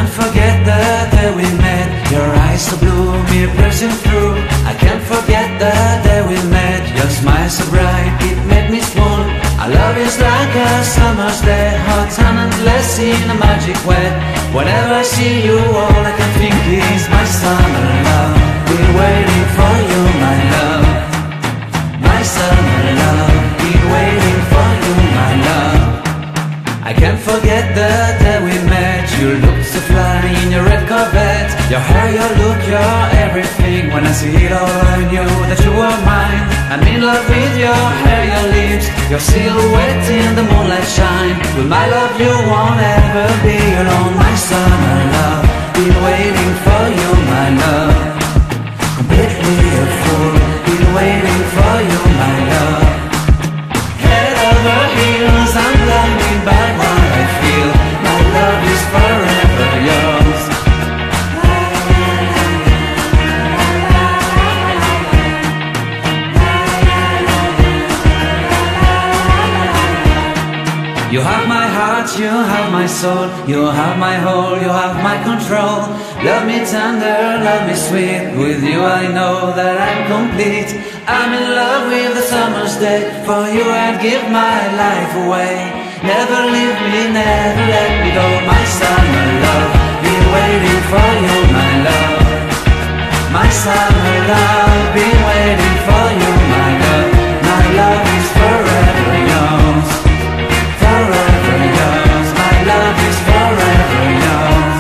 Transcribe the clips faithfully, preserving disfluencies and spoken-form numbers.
can't forget the day we met. Your eyes so blue, me piercing through. I can't forget the day we met. Your smile so bright, it made me swoon. Our love is like a summer's day, hot and endless in a magic way. Whenever I see you, all I can think is my summer love. Been waiting for you, my love. My summer love. Been waiting for you, my love. I can't forget the day we met. You looked so fly in your red Corvette. Your hair, your look, your everything. When I see it all, I knew that you were mine. I'm in love with your hair, your lips, your silhouette in the moonlight shine. With my love you won't ever be alone. My summer love, been waiting for you, my love. Completely a fool, been waiting for you, my love. Head over heels, I'm blinded by what I feel. My love is forever yours. You have my heart, you have my soul. You have my whole, you have my control. Love me tender, love me sweet. With you I know that I'm complete. I'm in love with the summer's day. For you I'd give my life away. Never leave me, never let me go. My summer love, been waiting for you, my love. My summer love, been waiting for you, my love. My love is forever yours. Forever yours, my love is forever yours.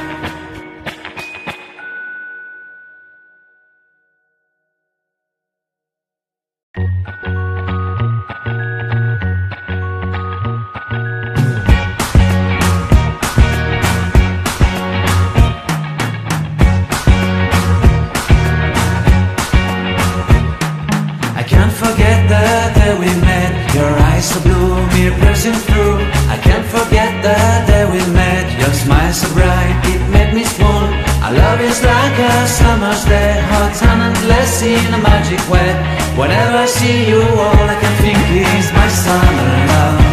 I can't forget the day we met. Your eyes so blue, me piercing through. I can't forget the day we met. Your smile so bright, it made me swoon. Our love is like a summer's day, hot and endless in a magic way. Whenever I see you, all I can think is my summer love.